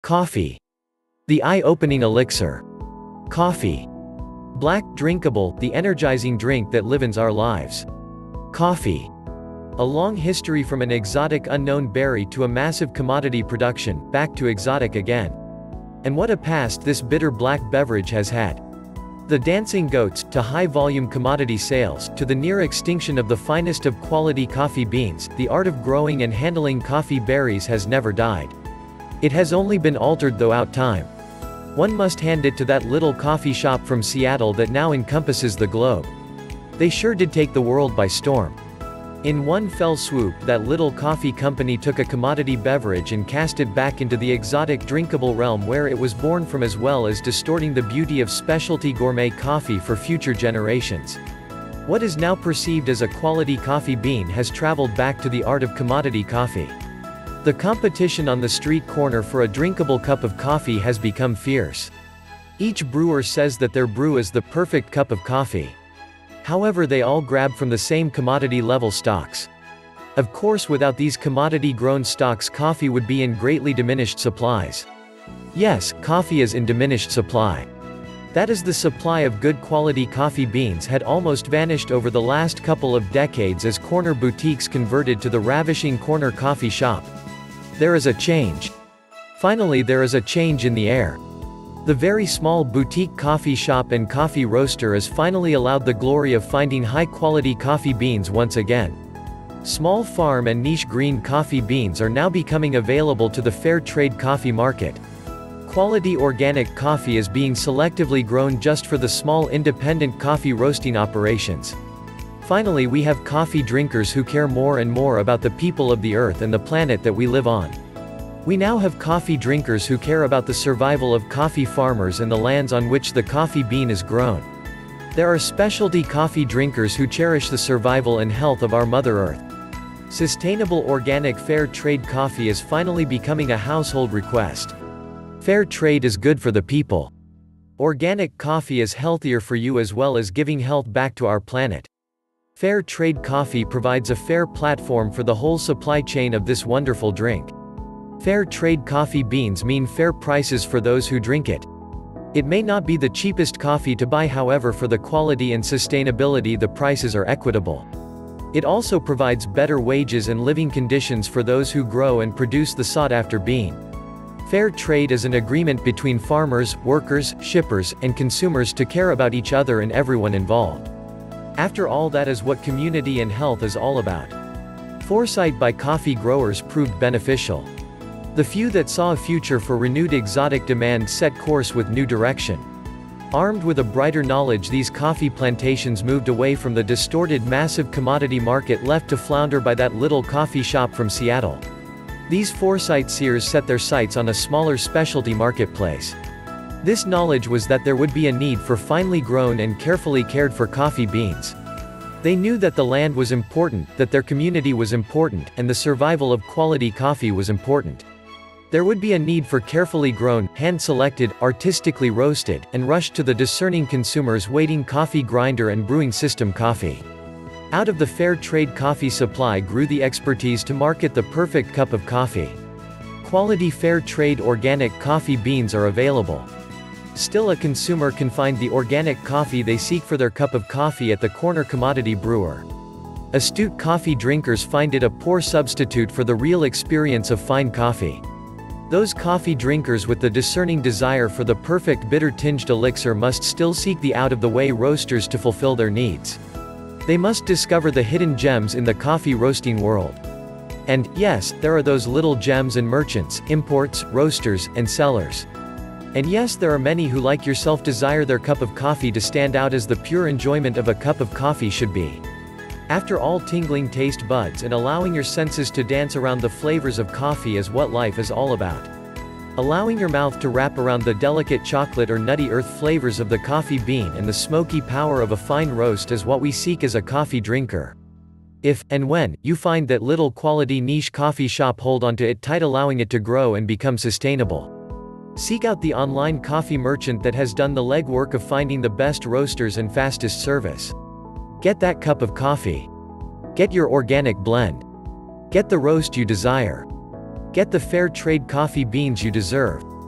Coffee. The eye-opening elixir. Coffee. Black, drinkable, the energizing drink that livens our lives. Coffee. A long history from an exotic unknown berry to a massive commodity production, back to exotic again. And what a past this bitter black beverage has had. The dancing goats, to high-volume commodity sales, to the near extinction of the finest of quality coffee beans, the art of growing and handling coffee berries has never died. It has only been altered throughout time. One must hand it to that little coffee shop from Seattle that now encompasses the globe. They sure did take the world by storm. In one fell swoop, that little coffee company took a commodity beverage and cast it back into the exotic drinkable realm where it was born from, as well as distorting the beauty of specialty gourmet coffee for future generations. What is now perceived as a quality coffee bean has traveled back to the art of commodity coffee. The competition on the street corner for a drinkable cup of coffee has become fierce. Each brewer says that their brew is the perfect cup of coffee. However, they all grab from the same commodity-level stocks. Of course, without these commodity-grown stocks, coffee would be in greatly diminished supplies. Yes, coffee is in diminished supply. That is, the supply of good quality coffee beans had almost vanished over the last couple of decades as corner boutiques converted to the ravishing corner coffee shop. There is a change. Finally, there is a change in the air. The very small boutique coffee shop and coffee roaster is finally allowed the glory of finding high-quality coffee beans once again. Small farm and niche green coffee beans are now becoming available to the fair trade coffee market. Quality organic coffee is being selectively grown just for the small independent coffee roasting operations. Finally, we have coffee drinkers who care more and more about the people of the earth and the planet that we live on. We now have coffee drinkers who care about the survival of coffee farmers and the lands on which the coffee bean is grown. There are specialty coffee drinkers who cherish the survival and health of our Mother Earth. Sustainable organic fair trade coffee is finally becoming a household request. Fair trade is good for the people. Organic coffee is healthier for you as well as giving health back to our planet. Fair trade coffee provides a fair platform for the whole supply chain of this wonderful drink. Fair trade coffee beans mean fair prices for those who drink it. It may not be the cheapest coffee to buy, however, for the quality and sustainability the prices are equitable. It also provides better wages and living conditions for those who grow and produce the sought-after bean. Fair trade is an agreement between farmers, workers, shippers, and consumers to care about each other and everyone involved. After all, that is what community and health is all about. Foresight by coffee growers proved beneficial. The few that saw a future for renewed exotic demand set course with new direction. Armed with a brighter knowledge, these coffee plantations moved away from the distorted massive commodity market left to flounder by that little coffee shop from Seattle. These foresight seers set their sights on a smaller specialty marketplace. This knowledge was that there would be a need for finely grown and carefully cared for coffee beans. They knew that the land was important, that their community was important, and the survival of quality coffee was important. There would be a need for carefully grown, hand-selected, artistically roasted, and rushed to the discerning consumers waiting coffee grinder and brewing system coffee. Out of the fair trade coffee supply grew the expertise to market the perfect cup of coffee. Quality fair trade organic coffee beans are available. Still, a consumer can find the organic coffee they seek for their cup of coffee at the corner commodity brewer. Astute coffee drinkers find it a poor substitute for the real experience of fine coffee. Those coffee drinkers with the discerning desire for the perfect bitter-tinged elixir must still seek the out-of-the-way roasters to fulfill their needs. They must discover the hidden gems in the coffee roasting world. And, yes, there are those little gems and merchants, imports, roasters, and sellers. And yes, there are many who, like yourself, desire their cup of coffee to stand out as the pure enjoyment of a cup of coffee should be. After all, tingling taste buds and allowing your senses to dance around the flavors of coffee is what life is all about. Allowing your mouth to wrap around the delicate chocolate or nutty earth flavors of the coffee bean and the smoky power of a fine roast is what we seek as a coffee drinker. If, and when, you find that little quality niche coffee shop, hold on to it tight, allowing it to grow and become sustainable. Seek out the online coffee merchant that has done the legwork of finding the best roasters and fastest service. Get that cup of coffee. Get your organic blend. Get the roast you desire. Get the fair trade coffee beans you deserve.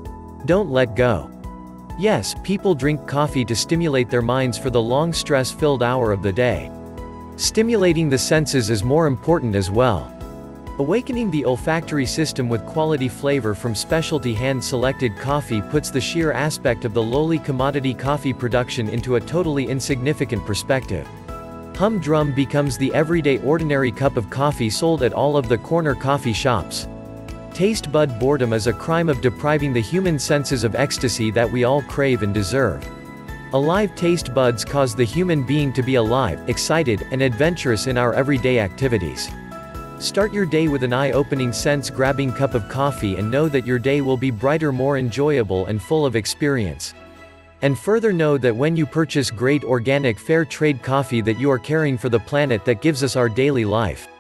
Don't let go. Yes, people drink coffee to stimulate their minds for the long stress-filled hour of the day. Stimulating the senses is more important as well. Awakening the olfactory system with quality flavor from specialty hand-selected coffee puts the sheer aspect of the lowly commodity coffee production into a totally insignificant perspective. Humdrum becomes the everyday ordinary cup of coffee sold at all of the corner coffee shops. Taste bud boredom is a crime of depriving the human senses of ecstasy that we all crave and deserve. Alive taste buds cause the human being to be alive, excited, and adventurous in our everyday activities. Start your day with an eye-opening sense-grabbing cup of coffee and know that your day will be brighter, more enjoyable and full of experience. And further know that when you purchase great organic fair trade coffee that you are caring for the planet that gives us our daily life.